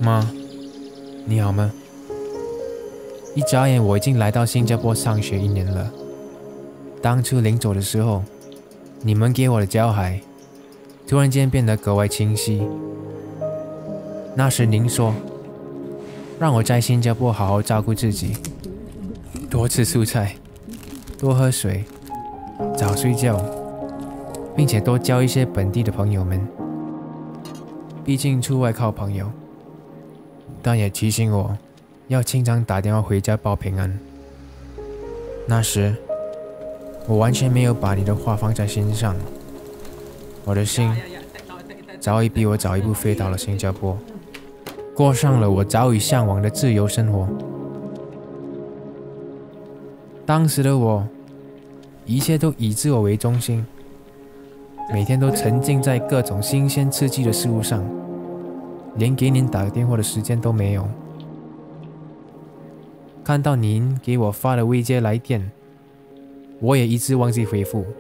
妈，你好吗？一眨眼我已经来到新加坡上学1年了。当初临走的时候，你们给我的教诲突然间变得格外清晰。那时您说，让我在新加坡好好照顾自己，多吃蔬菜，多喝水，早睡觉，并且多交一些本地的朋友们。毕竟出外靠朋友，但也提醒我要经常打电话回家报平安。那时我完全没有把你的话放在心上，我的心早已比我早一步飞到了新加坡，过上了我早已向往的自由生活。当时的我，一切都以自我为中心，每天都沉浸在各种新鲜刺激的事物上，连给您打个电话的时间都没有。看到您给我发的未接来电，我也一直忘记回复。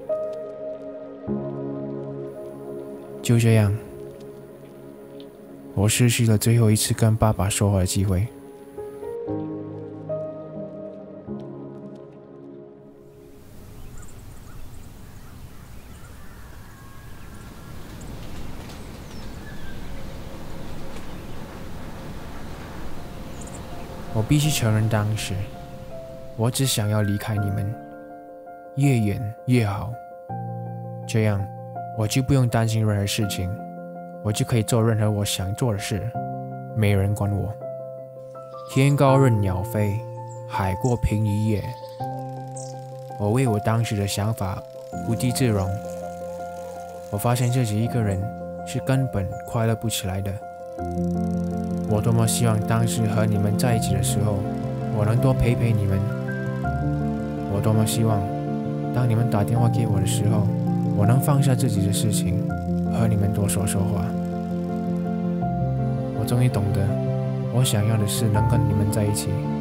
就这样，我失去了最后一次跟爸爸说话的机会。我必须承认，当时我只想要离开你们，越远越好，这样我就不用担心任何事情，我就可以做任何我想做的事，没人管我。天高任鸟飞，海阔凭鱼跃。我为我当时的想法无地自容。我发现自己一个人是根本快乐不起来的。我多么希望当时和你们在一起的时候，我能多陪陪你们。我多么希望当你们打电话给我的时候，我能放下自己的事情，和你们多说说话。我终于懂得，我想要的是能跟你们在一起。